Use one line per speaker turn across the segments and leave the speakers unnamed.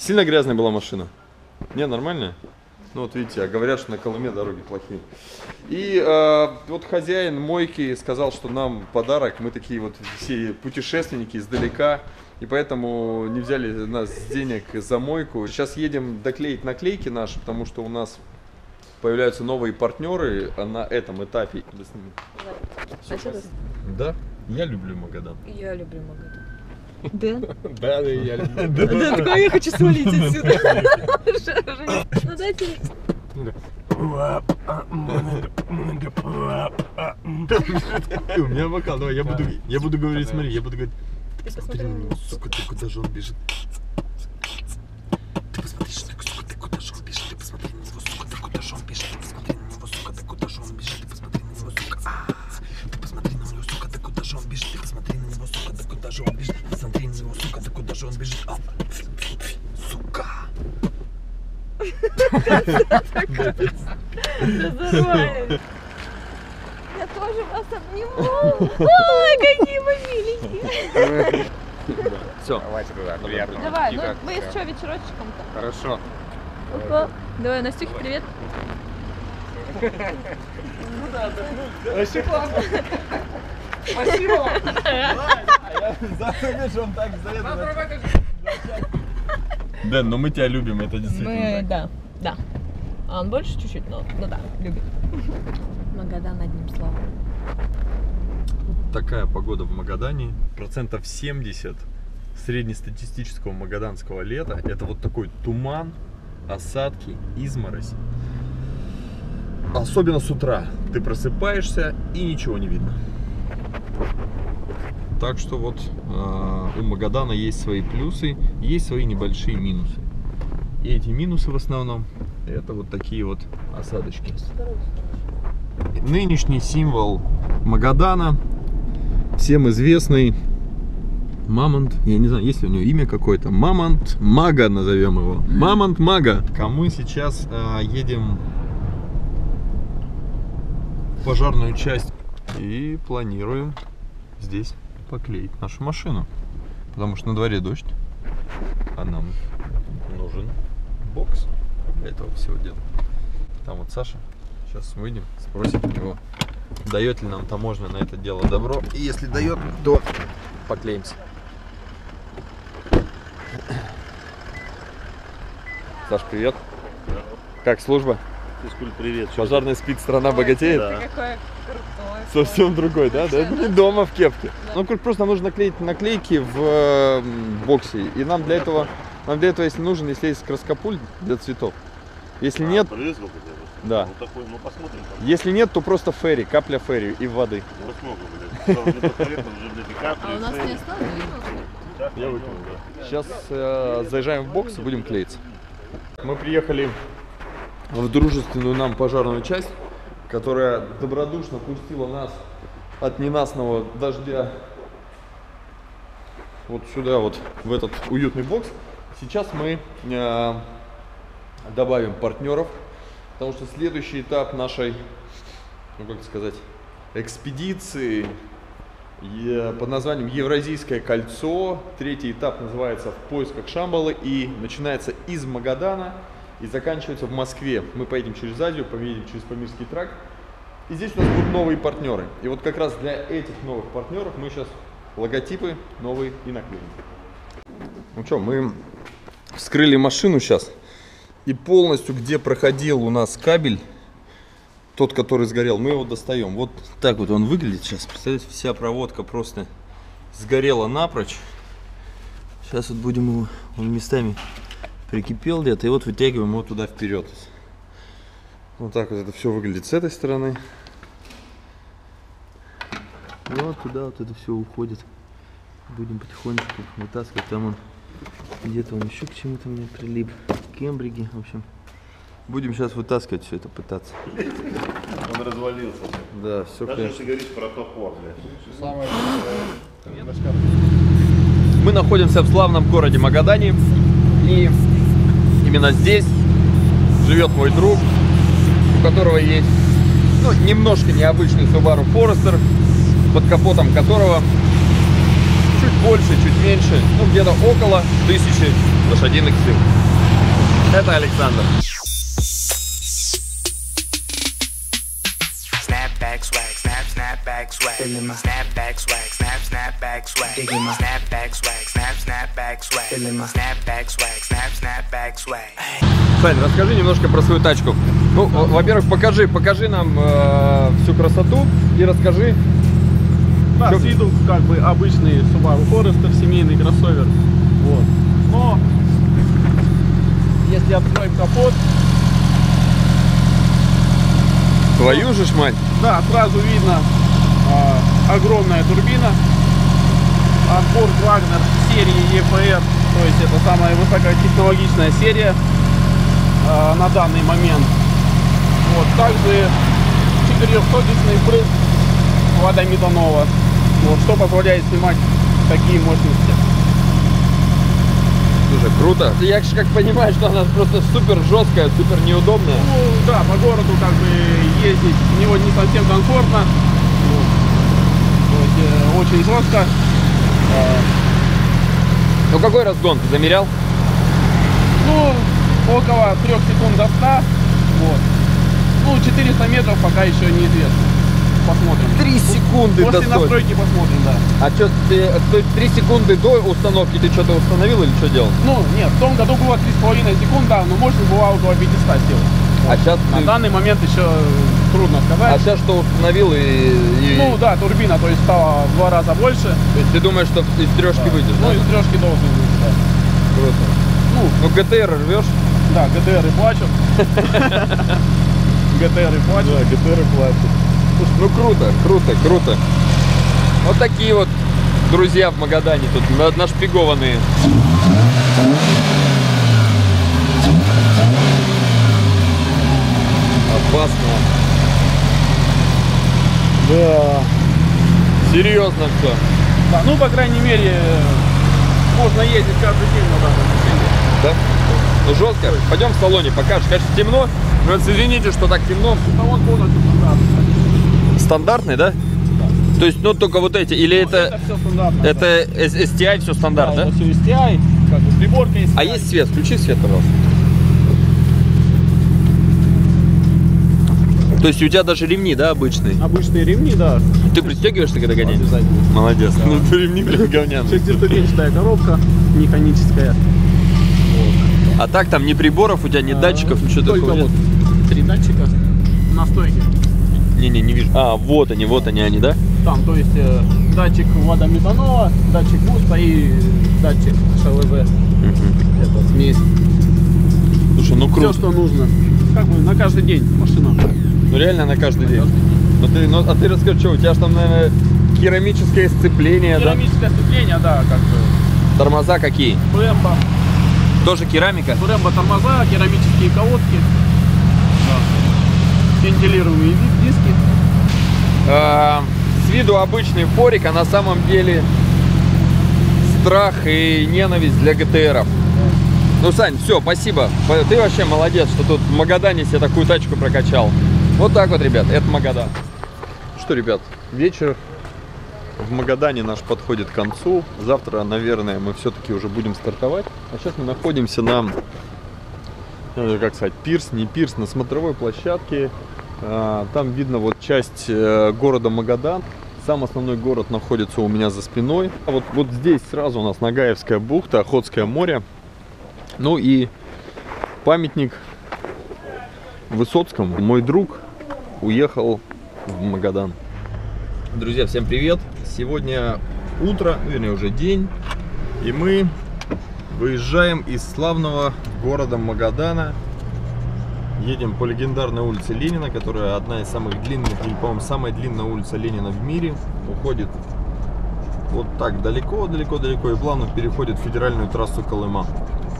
Сильно грязная была машина? Не, нормальная? Ну вот видите, а говорят, что на Колыме дороги плохие. И вот хозяин мойки сказал, что нам подарок. Мы такие вот все путешественники издалека. И поэтому не взяли нас денег за мойку. Сейчас едем доклеить наклейки наши, потому что у нас появляются новые партнеры на этом этапе. Да, я люблю Магадан.
Я люблю Магадан. Да?
Да, я люблю.
Да, такое я хочу свалить отсюда. Ну дайте.
У меня вокал, давай, я буду говорить, смотри, я буду говорить. Посмотри на него, сука, ты куда же он бежит? Ты посмотри, сука, ты куда же он бежит? Ты посмотри на него, сука, ты куда же он бежит? Ты посмотри на него, сука, ты куда же он бежит? Ты посмотри на него, сука. Ты посмотри на него, сука, ты куда же он бежит? Ты посмотри на него, сука, ты куда же он бежит? Посмотри на него, сука, ты куда же он бежит? Сука.
Я тоже вас обниму. Ой, какие вы миленькие.
Все.
Давайте туда, приятно.
Давай, ну мы что, вечерочком-то?
Хорошо.
Опа. Давай, Настюхе, привет.
Вообще классно. Спасибо. Я вижу, он так заедет.
Дэн, но мы тебя любим, это действительно
Мы,
так.
да. А он больше чуть-чуть, но да, любит. Магадан одним словом.
Такая погода в Магадане. 70% среднестатистического магаданского лета это вот такой туман, осадки, изморозь. Особенно с утра. Ты просыпаешься и ничего не видно. Так что вот у Магадана есть свои плюсы, есть свои небольшие минусы. И эти минусы в основном это вот такие вот осадочки. Нынешний символ Магадана, всем известный Мамонт. Я не знаю, есть ли у него имя какое-то. Мамонт Мага назовем его. Мамонт Мага. Мы сейчас едем в пожарную часть и планируем здесь поклеить нашу машину. Потому что на дворе дождь, а нам нужен бокс для этого всего дела. Там вот Саша. Сейчас выйдем, спросим у него, дает ли нам таможня на это дело добро. И если дает, то поклеимся. Саш, привет. Как служба?
Физкульт, привет.
Пожарная спит, страна богатеет?
Да.
Какой крутой.
Совсем другой, да? Да, это не дома в кепке. Ну, просто нам нужно наклеить наклейки в боксе. И нам для этого, если нужен, если есть краскопульт для цветов. Если нет,
Брызгалка,
да.
Ну, такой, ну, посмотрим. Там.
Если нет, то просто ферри, капля ферри и воды.
Ну, вот много, блядь. Уже блядь, капли,
А у нас
ферри.
не осталось?
Я выкинул, да. Сейчас заезжаем в бокс и будем клеиться. Мы приехали в дружественную нам пожарную часть, которая добродушно пустила нас от ненастного дождя вот сюда, вот в этот уютный бокс. Сейчас мы добавим партнеров, потому что следующий этап нашей, ну как сказать, экспедиции под названием Евразийское кольцо. Третий этап называется «В поисках Шамбалы» и начинается из Магадана и заканчивается в Москве. Мы поедем через Азию, поедем через Памирский тракт. И здесь у нас будут новые партнеры. И вот как раз для этих новых партнеров мы сейчас логотипы новые и наклеим. Ну что, мы вскрыли машину сейчас. И полностью, где проходил у нас кабель, тот, который сгорел, мы его достаем. Вот так вот он выглядит сейчас. Представляете, вся проводка просто сгорела напрочь. Сейчас вот будем его, он местами прикипел где-то, и вот вытягиваем его туда вперед. Вот так вот это все выглядит с этой стороны. И вот туда вот это все уходит. Будем потихонечку вытаскивать. Там он где-то он еще к чему-то мне прилип. Кембриги, в общем. Будем сейчас вытаскивать все это, пытаться.
Он развалился.
Да, все
Даже
конечно.
если говорить про топор, блядь.
Мы находимся в славном городе Магадане. И именно здесь живет мой друг, у которого есть, ну, немножко необычный Subaru Forester, под капотом которого чуть больше, чуть меньше, ну, где-то около 1000 лошадиных сил. Это Александр.
Snapback swag, snapback swag. Snapback swag, snapback swag. Snapback swag, snapback swag. Snapback swag, snapback swag.
Сань, расскажи немножко про свою тачку. Ну, во-первых, покажи нам всю красоту и расскажи.
Да, с виду как бы обычный Subaru Forester, семейный кроссовер. Вот. Но если откроем капот,
Твою же ж мать.
да, сразу видно огромная турбина от Borg Wagner серии EPR. То есть это самая высокотехнологичная серия на данный момент. Вот. Также 400-дюймовый пресс водометанова, вот, что позволяет снимать такие мощности.
Слушай, круто. Я же как понимаю, что она просто супер жесткая, супер неудобная.
Ну да, по городу как бы ездить в него не совсем комфортно. Вот. То есть очень жестко.
Ну какой разгон, ты замерял?
Ну, около 3 секунд до 100. Вот. Ну, 400 метров пока еще неизвестно. Посмотрим.
3 секунды до
После
100.
настройки посмотрим, да.
А что, ты 3 секунды до установки ты что-то установил или что делал?
Ну, нет, в том году было 3,5 секунды, но мощность была около 500 сил.
А сейчас
На данный момент еще трудно сказать.
А сейчас что установил и...
Ну да, турбина, то есть стала в 2 раза больше.
То есть ты думаешь, что из трешки выйдешь,
Ну,
да?
из трешки должен быть, да.
Круто. Ну, ГТР рвешь?
Да, ГТР и плачут. ГТР и плачут.
Да, ГТР плачут. Слушай, ну круто. Вот такие вот друзья в Магадане тут нашпигованные. Опасно. Да. Серьезно все.
Да, ну, по крайней мере, можно ездить каждый день на данном машине.
Да? Ну жестко. Пойдем в салоне покажешь. Конечно, темно. Но извините, что так темно.
Салон полностью стандартный.
Стандартный, да? То есть, ну только вот эти, или это
все стандартно.
это STI, все стандарт, да?
Это все STI, как бы приборка есть.
А есть свет? Включи свет, пожалуйста. То есть у тебя даже ремни, да, обычные?
Обычные ремни, да.
Ты пристегиваешься, когда гоняешь?
Обязательно.
Молодец. Да. Ну, ремни, блин, говняные.
Шестиступенчатая коробка, механическая.
А так там ни приборов, у тебя ни датчиков, ничего
Только
такого
вот
нет?
3 датчика на стойке.
Не вижу. А, вот они, да?
Там, то есть, датчик водометанола, датчик буста и датчик ШВВ. Это смесь.
Слушай, ну
Все,
круто.
что нужно. Как бы на каждый день машина.
Ну реально на каждый день. А ты расскажи, что у тебя же там, наверное, керамическое сцепление,
Керамическое сцепление, да, как бы.
да? Тормоза какие?
Брэмбо.
Тоже керамика?
Брэмбо тормоза, керамические колодки. Да. Вентилируемые диски.
С виду обычный форик, а на самом деле страх и ненависть для ГТРов. Ну, Сань, все, спасибо. Ты вообще молодец, что тут в Магадане себе такую тачку прокачал. Вот так вот, ребят, это Магадан. Что, ребят, вечер в Магадане наш подходит к концу. Завтра, наверное, мы все-таки уже будем стартовать. А сейчас мы находимся на, как сказать, пирс, не пирс, на смотровой площадке. Там видно вот часть города Магадан. Сам основной город находится у меня за спиной. Вот здесь сразу у нас Нагаевская бухта, Охотское море. Ну и памятник Высоцкому. Мой друг уехал в Магадан. Друзья, всем привет! Сегодня утро, вернее уже день. И мы выезжаем из славного города Магадана. Едем по легендарной улице Ленина, которая одна из самых длинных, или, по-моему, самая длинная улица Ленина в мире. Уходит вот так далеко и плавно переходит в федеральную трассу Колыма.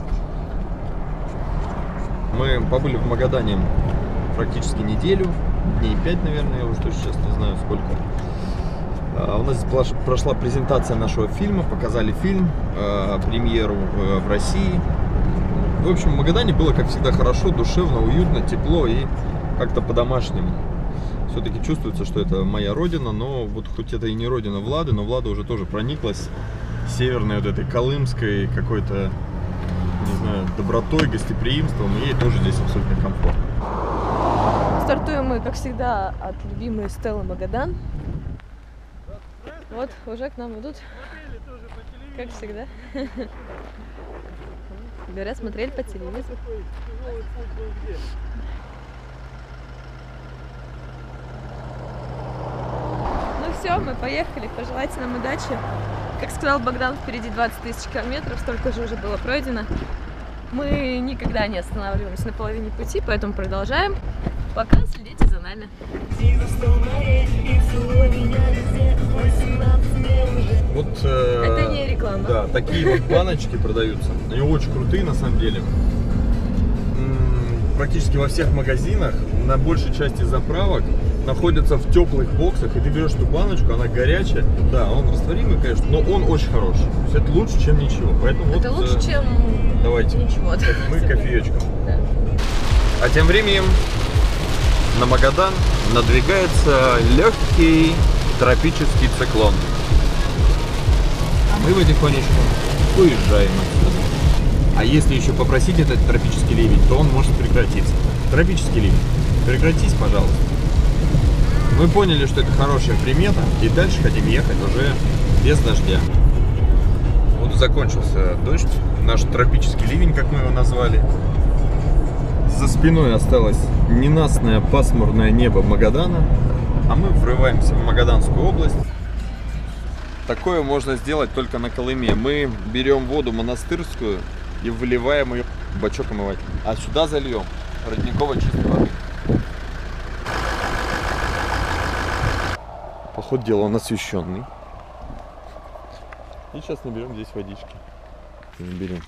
Мы побыли в Магадане практически неделю, дней 5, наверное, я уже точно сейчас не знаю сколько. У нас прошла презентация нашего фильма, показали фильм, премьеру в России. В общем, в Магадане было, как всегда, хорошо, душевно, уютно, тепло и как-то по-домашнему. Все-таки чувствуется, что это моя родина, но вот хоть это и не родина Влады, но Влада уже тоже прониклась северной вот этой колымской какой-то не знаю, добротой, гостеприимством, и ей тоже здесь абсолютно комфортно.
Стартуем мы, как всегда, от любимой Стеллы Магадан. Вот, уже к нам идут. Как всегда. Говорят, смотрели по телевизору. Ну все, мы поехали. Пожелайте нам удачи. Как сказал Богдан, впереди 20 000 километров, столько же уже было пройдено. Мы никогда не останавливаемся на половине пути, поэтому продолжаем. Пока следите за нами.
Вот,
Это не реклама.
Да, такие вот баночки продаются. Они очень крутые на самом деле. Практически во всех магазинах, на большей части заправок, находятся в теплых боксах, и ты берешь эту баночку, она горячая. Да, он растворимый, конечно, но он очень хороший. То есть это лучше, чем ничего. Поэтому
Это
вот,
лучше, чем
давайте
ничего.
мы кофеечком.
Да.
А тем временем на Магадан надвигается легкий тропический циклон. А мы потихонечку уезжаем отсюда. А если еще попросить этот тропический ливень, то он может прекратиться. Тропический ливень, прекратись, пожалуйста. Мы поняли, что это хорошая примета, и дальше хотим ехать уже без дождя. Вот и закончился дождь, наш тропический ливень, как мы его назвали. За спиной осталось ненастное пасмурное небо Магадана, а мы врываемся в Магаданскую область. Такое можно сделать только на Колыме. Мы берем воду монастырскую и выливаем ее в бачок омывать, а сюда зальем родниковой чистой воды. По ходу дела он освещенный. И сейчас наберем здесь водички. Наберем.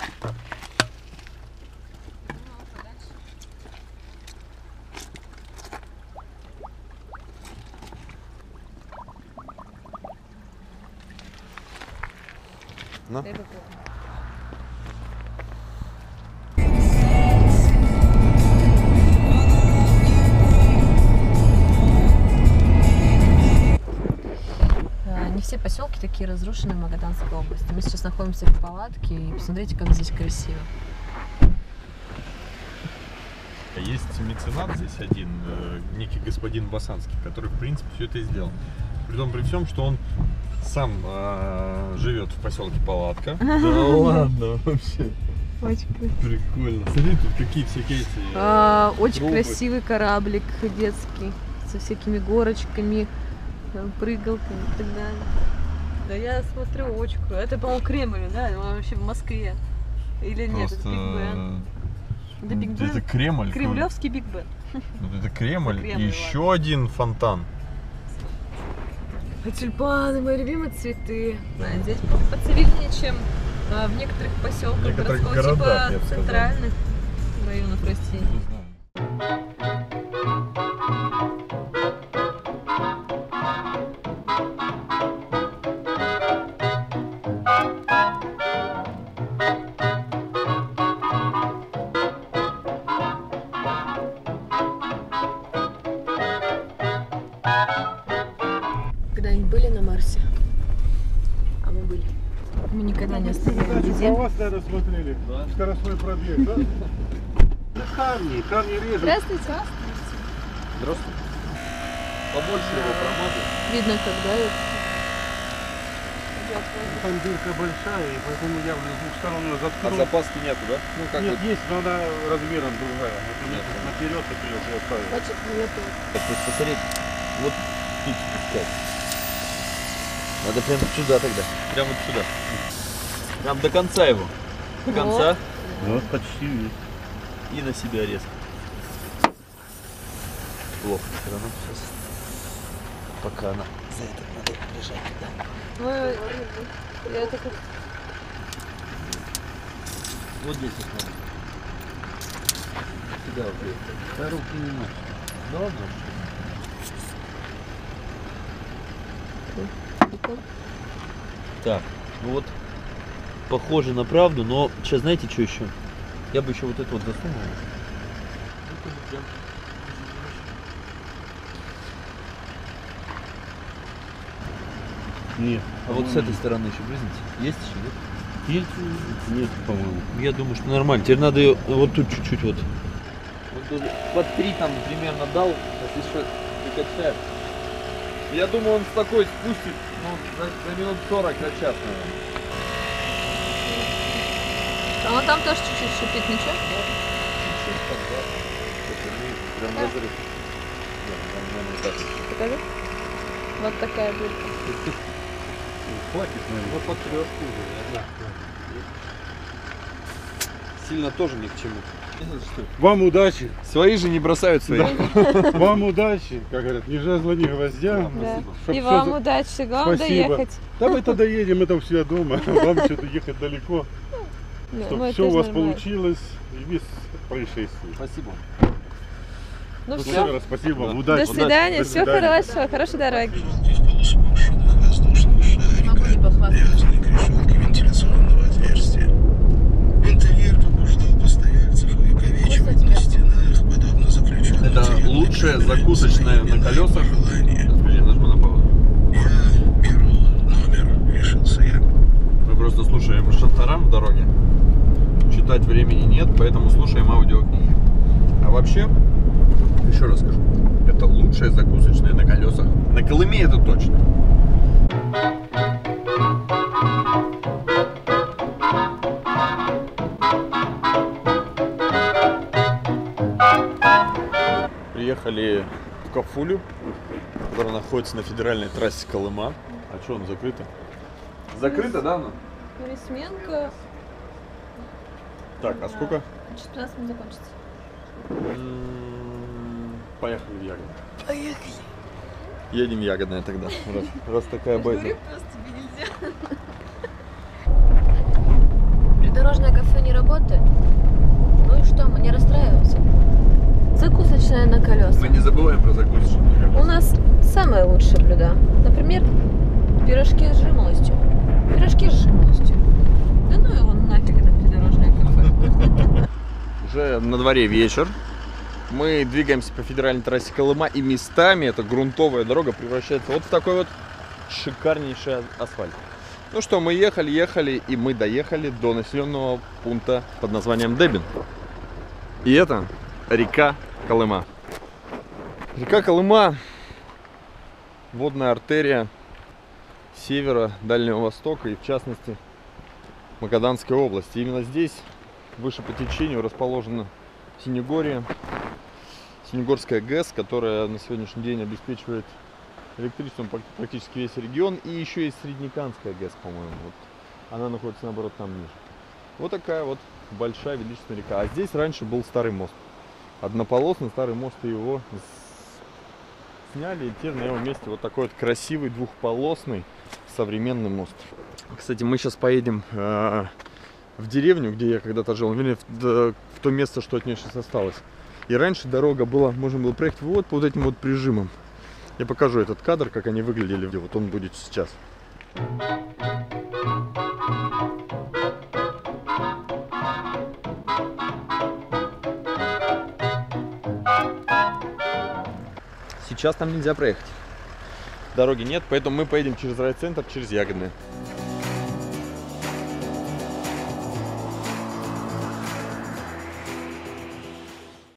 На.
Не все поселки такие разрушенные в Магаданской области. Мы сейчас находимся в палатке, и посмотрите, как здесь красиво.
Есть меценат здесь один, некий господин Басанский, который, в принципе, все это и сделал. Притом при всем, что он сам живет в поселке Палатка. Да ладно, вообще.
Очень красиво.
Прикольно. Смотри, тут какие всякие эти...
Очень
трубы.
красивый кораблик детский, со всякими горочками, прыгалками и так далее. Да я смотрю, очень круто. Это, по-моему, Кремль, да? Он вообще в Москве. Или нет,
Просто...
это Биг Бен. Это Биг Бен?
Это Кремль.
Кремлевский Биг Бен.
Вот это Кремль.
Кремль,
И еще один фонтан.
А тюльпаны, мои любимые цветы. Да, здесь поцивильнее, чем в некоторых поселках,
В некоторых
городского
городах, я
типа
бы сказал.
центральных районов России.
Не знаю.
Когда-нибудь были на Марсе? А мы были. Мы никогда не оставляем нигде.
вас, наверное, смотрели. Скоростной пробег, да? Камни режут.
Здравствуйте.
Здравствуйте. Побольше его промазать.
Видно, когда это.
Там дырка большая, и поэтому явно с двух сторон ее
А
заткнул.
запаски нету, да? Ну как
Нет,
вот.
есть, но она размером другая. Вот наперед ты ее оставил.
Значит, нету.
Просто посмотреть. Вот тут спускать. Надо прям сюда тогда. Прям вот сюда. Прям до конца его. До конца.
Вот почти есть.
И на себя резко. Плохо все равно сейчас. Пока она за это надо лежать. Да.
Я так вот...
Вот здесь вот надо. Сюда вот. Да руки не надо. Да ладно. Так, ну вот похоже на правду, но сейчас знаете что еще? Я бы еще вот это вот засунул.
Нет.
А вот с этой стороны еще брызните. Есть еще, нет?
Есть? Нет, по-моему.
Я думаю, что нормально. Теперь надо ее вот тут чуть-чуть вот. Вот тут под 3 там примерно дал, если что, прикачает. Я думаю, он с такой спустит, ну, за минут 40 за час, наверное.
А он там тоже чуть-чуть шипит, ничего?
Чуть-чуть так, да. Прям
Да.
разрыв. Да, прям, наверное, так.
Покажи. Вот такая дырка.
Хватит, наверное.
Ну, под трешку уже, да. Сильно тоже ни к чему.
Вам удачи.
Свои же не бросают свои.
Вам удачи. Как говорят, ни жезла, ни гвоздя.
Да.
Чтоб
И
всё
вам
за-
удачи, главное
Спасибо.
доехать.
Да мы-то доедем, это все дома. Вам что-то ехать далеко.
Да,
Чтобы
мы
все у
тоже
вас
нормально.
получилось и без происшествий.
Спасибо.
Ну
Еще
все.
раз спасибо вам.
До
Удачи.
свидания,
До
всего
свидания.
хорошего, хорошей дороги.
Могу не похвастаться. Решетки вентиляционного отверстия. Интерьер побуждал постояльцев увековечивать на стенах, подобно заключенным.
Это лучшая закусочная на колесах.
Желание.
Подожди, я нажму на паузу.
Я беру номер, решился я.
Мы просто слушаем шантарам в дороге. Читать времени нет, поэтому слушаем аудиокниги. А вообще, еще раз скажу, это лучшая закусочная на колесах. На Колыме это точно. Приехали в Кафулю, которая находится на федеральной трассе Колыма. А что, он закрыто? Закрыто, да, она?
Пересменка.
Так, а сколько?
15 минут закончится.
Поехали в Ягодное. Поехали. Едем в Ягодное тогда, раз такая байка.
Придорожное кафе не работает. Ну и что, мы не расстраиваемся. Закусочная на колесах.
Мы не забываем про закусочную.
У нас самые лучшие блюда. Например, пирожки с жимолостью. Пирожки с жимолостью. Да ну его нафиг, это придорожное кафе.
Уже на дворе вечер. Мы двигаемся по федеральной трассе Колыма, и местами эта грунтовая дорога превращается вот в такой вот шикарнейший асфальт. Ну что, мы ехали, и мы доехали до населенного пункта под названием Дебин. И это река Колыма. Река Колыма – водная артерия севера, Дальнего Востока и, в частности, Магаданской области. Именно здесь, выше по течению, расположена Синегорье, Синегорская ГЭС, которая на сегодняшний день обеспечивает электричеством практически весь регион. И еще есть Среднеканская ГЭС, по-моему. Вот она находится, наоборот, там ниже. Вот такая вот большая величественная река. А здесь раньше был старый мост. Однополосный старый мост, и его сняли. И теперь на его месте вот такой вот красивый двухполосный современный мост. Кстати, мы сейчас поедем в деревню, где я когда-то жил, вернее, в то место, что от нее сейчас осталось. И раньше дорога была, можно было проехать вот по вот этим вот прижимам. Я покажу этот кадр, как они выглядели. Вот он будет сейчас. Сейчас там нельзя проехать. Дороги нет, поэтому мы поедем через райцентр, через Ягодное.